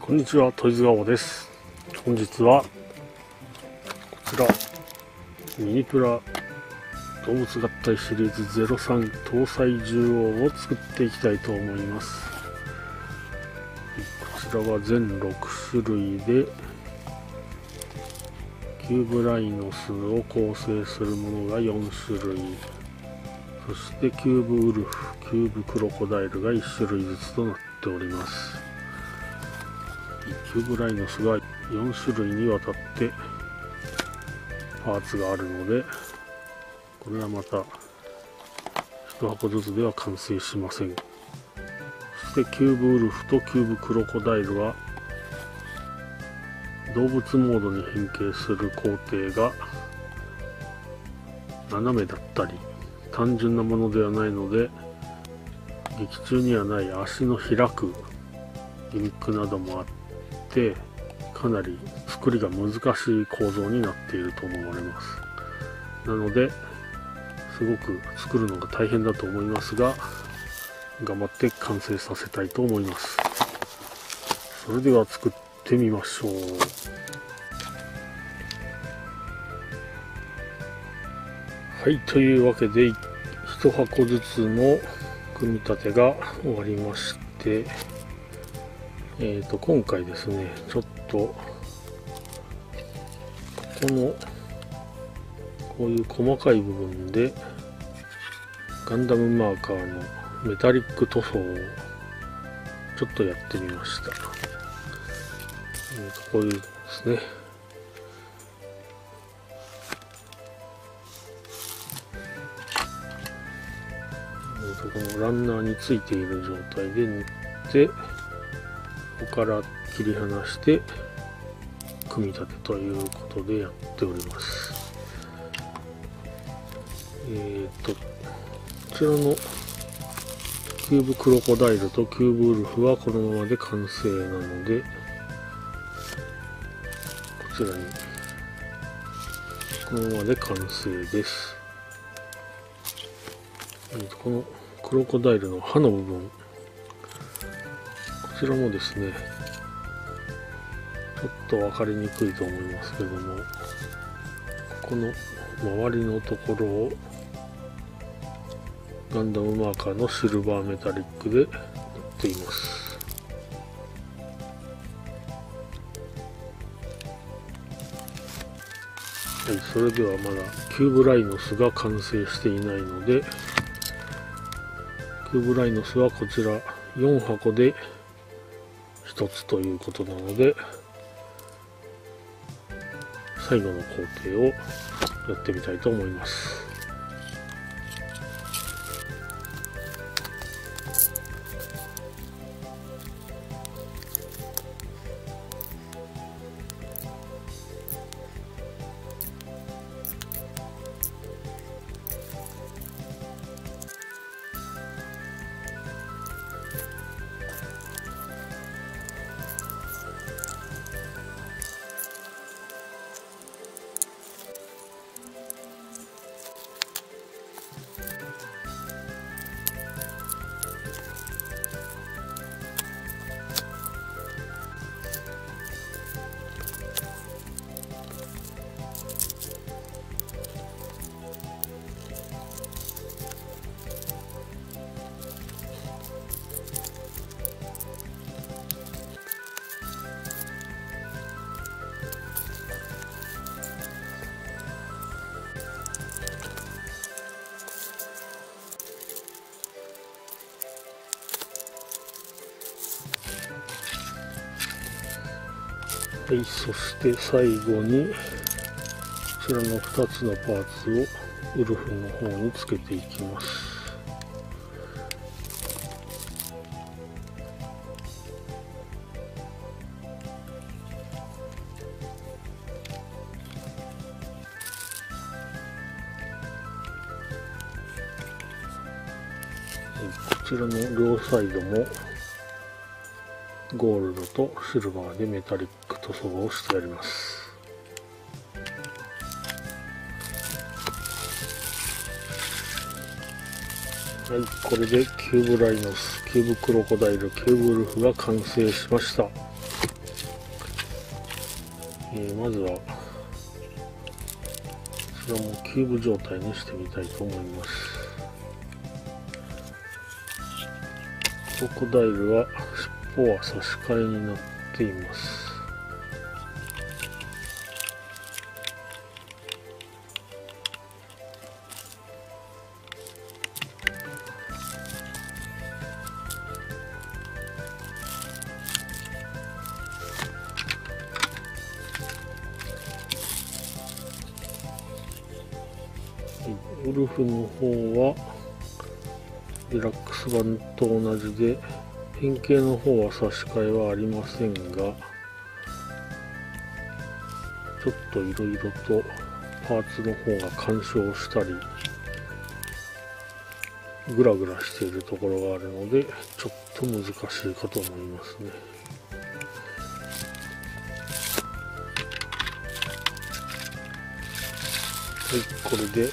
こんにちは、トイズガオです。本日はこちらミニプラ動物合体シリーズ03搭載獣王を作っていきたいと思います。こちらは全6種類でキューブライノスを構成するものが4種類、そしてキューブウルフ、キューブクロコダイルが1種類ずつとなっております。キューブライノスが4種類にわたってパーツがあるので、これはまた1箱ずつでは完成しません。そしてキューブウルフとキューブクロコダイルは動物モードに変形する工程が斜めだったり単純なものではないので、劇中にはない足の開くギミックなどもあって、かなり作りが難しい構造になっていると思われます。なのですごく作るのが大変だと思いますが、頑張って完成させたいと思います。それでは作ってみましょう。はい、というわけで1箱ずつの組み立てが終わりまして、今回ですね、ちょっとこのこういう細かい部分でガンダムマーカーのメタリック塗装をちょっとやってみました。こういうですね、このランナーについている状態で塗って、ここから切り離して組み立てということでやっております。こちらのキューブクロコダイルとキューブウルフはこのままで完成なので、こちらにこのままで完成です。このクロコダイルの歯の部分、こちらもですね、ちょっと分かりにくいと思いますけども、この周りのところをガンダムマーカーのシルバーメタリックで塗っています。はい、それではまだキューブライノスが完成していないので、キューブライノスはこちら4箱で1つということなので、最後の工程をやってみたいと思います。はい、そして最後にこちらの2つのパーツをウルフの方につけていきます。こちらの両サイドもゴールドとシルバーでメタリック塗装をしてやります。はい、これでキューブライノス、キューブクロコダイル、キューブウルフが完成しました。 まずはこちらもキューブ状態にしてみたいと思います。クロコダイルは尻尾は差し替えになっています。ウルフの方はデラックス版と同じで変形の方は差し替えはありませんが、ちょっといろいろとパーツの方が干渉したりグラグラしているところがあるのでちょっと難しいかと思いますね。はい、これで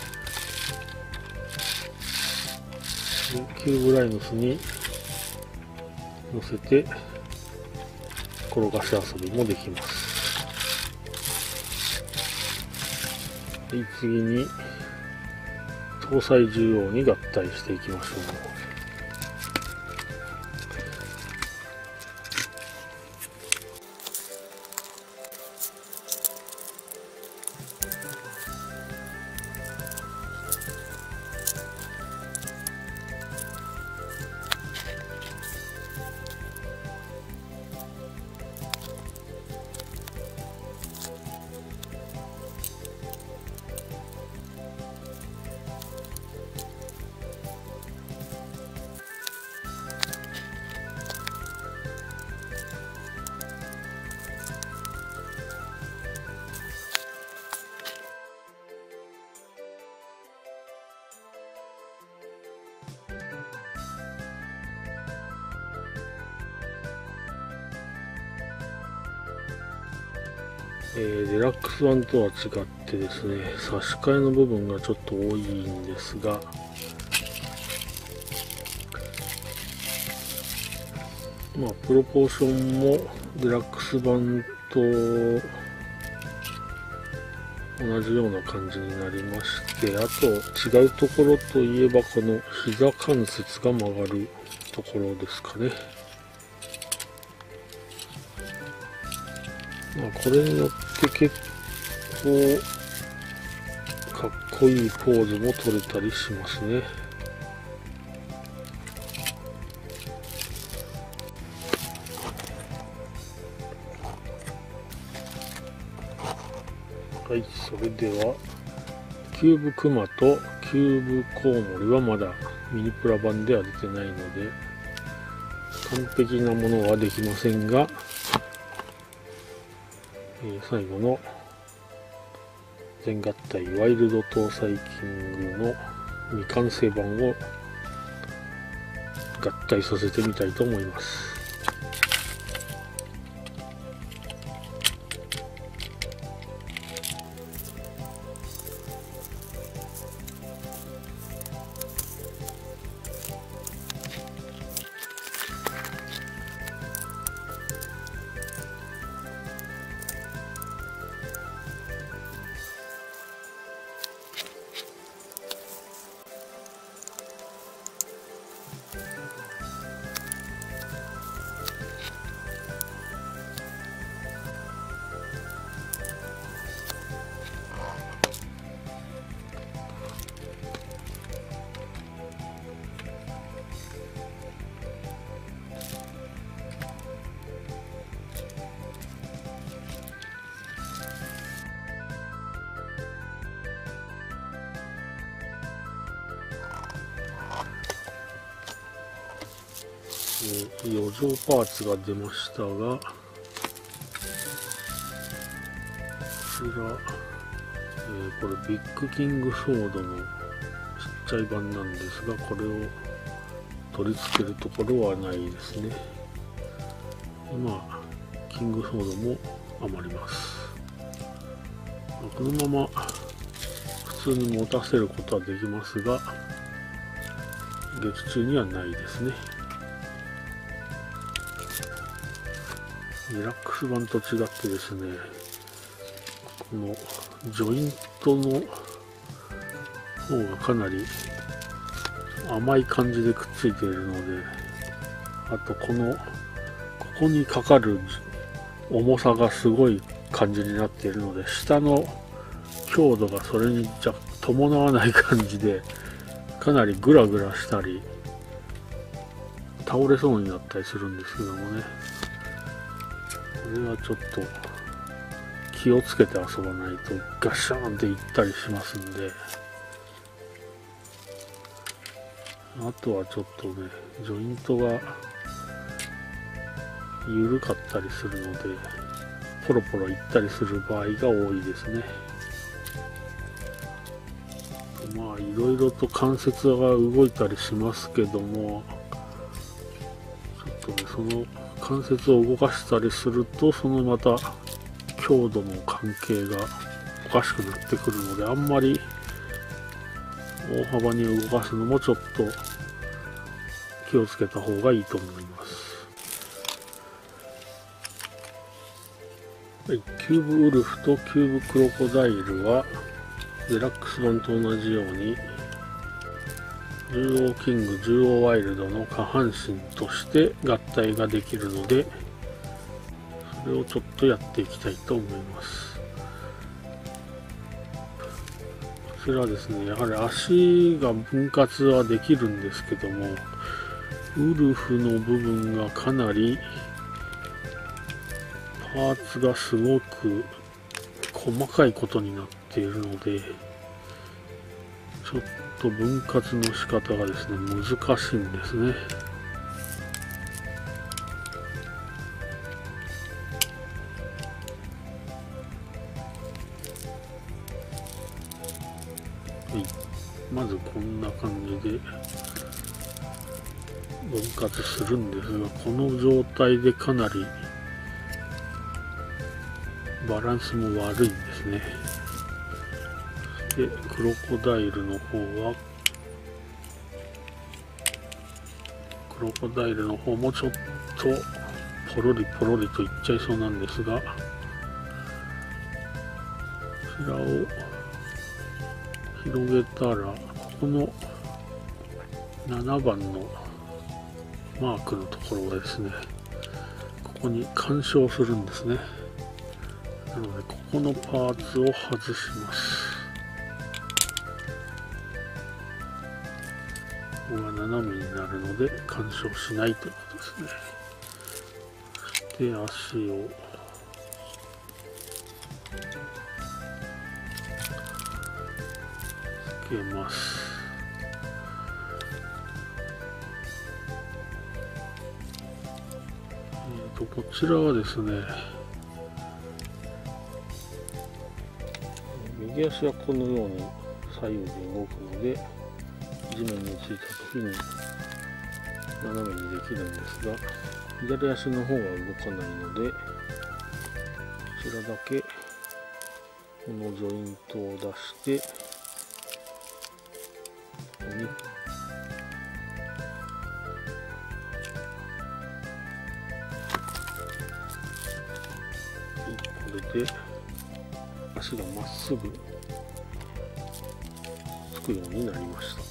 キューブライムスに乗せて転がし遊びもできます。はい、次に搭載重要に合体していきましょう。デラックス版とは違ってですね、差し替えの部分がちょっと多いんですが、プロポーションもデラックス版と同じような感じになりまして、あと違うところといえばこの膝関節が曲がるところですかね。これによって結構かっこいいポーズも取れたりしますね。はい、それではキューブクマとキューブコウモリはまだミニプラ版では出てないので完璧なものはできませんが、最後の全合体ワイルド搭載キングの未完成版を合体させてみたいと思います。余剰パーツが出ましたが、こちら、これビッグキングソードのちっちゃい版なんですが、これを取り付けるところはないですね。今キングソードも余ります。このまま普通に持たせることはできますが、劇中にはないですね。デラックス版と違ってですね、 このジョイントの方がかなり甘い感じでくっついているので、あとここにかかる重さがすごい感じになっているので、下の強度がそれに伴わない感じで、かなりグラグラしたり倒れそうになったりするんですけどもね、これはちょっと気をつけて遊ばないとガシャーンっていったりしますんで、あとはちょっとね、ジョイントが緩かったりするので、ポロポロいったりする場合が多いですね。まあいろいろと関節が動いたりしますけども、ちょっとね、その関節を動かしたりすると、そのまた強度の関係がおかしくなってくるので、あんまり大幅に動かすのもちょっと気をつけた方がいいと思います。はい、キューブウルフとキューブクロコダイルはデラックス版と同じように獣王キング、獣王ワイルドの下半身として合体ができるので、それをちょっとやっていきたいと思います。こちらですね、やはり足が分割はできるんですけども、ウルフの部分がかなりパーツがすごく細かいことになっているので、ちょっと分割の仕方がですね、難しいんですね。はい、まずこんな感じで分割するんですが、この状態でかなりバランスも悪いんですね。で、クロコダイルの方もちょっとポロリポロリといっちゃいそうなんですが、こちらを広げたら、ここの7番のマークのところがですね、ここに干渉するんですね。なのでここのパーツを外します。ここが斜めになるので干渉しないということですね。そして足をつけます。こちらはですね、右足はこのように左右で動くので、地面についた時に斜めにできるんですが、左足の方は動かないので、こちらだけこのジョイントを出して、ここにこれで足がまっすぐつくようになりました。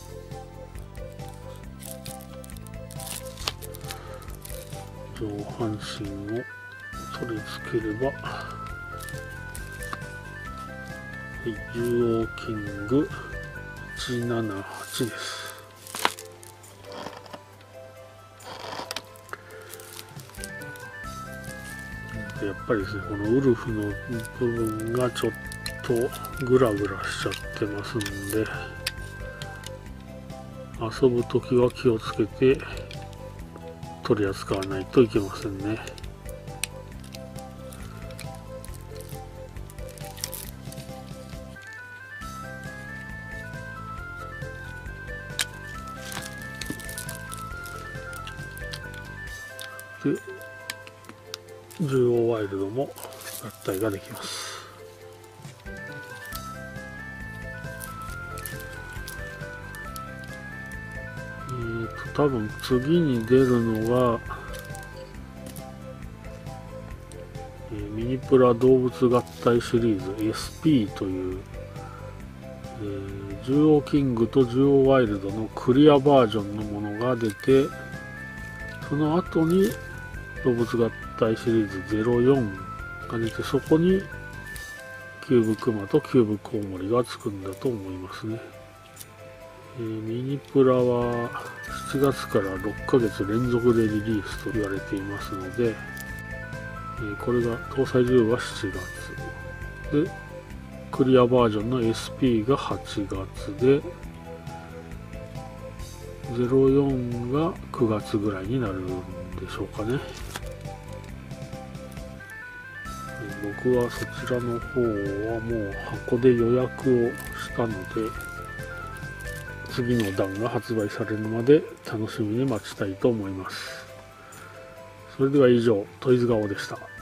上半身を取り付ければ、はい、獣王キング178です。やっぱりですね、このウルフの部分がちょっとグラグラしちゃってますんで、遊ぶときは気をつけて取り扱わないといけませんね。で、獣王ワイルドも合体ができます。多分次に出るのが、ミニププラ動物合体シリーズ SP という、獣王キングと獣王ワイルドのクリアバージョンのものが出て、その後に動物合体シリーズ04が出て、そこにキューブクマとキューブコウモリがつくんだと思いますね。ミニプラは7月から6ヶ月連続でリリースと言われていますので、これが搭載10は7月で、クリアバージョンの SP が8月で、04が9月ぐらいになるんでしょうかね。僕はそちらの方はもう箱で予約をしたので、次の弾が発売されるまで楽しみに待ちたいと思います。それでは以上、トイズガオでした。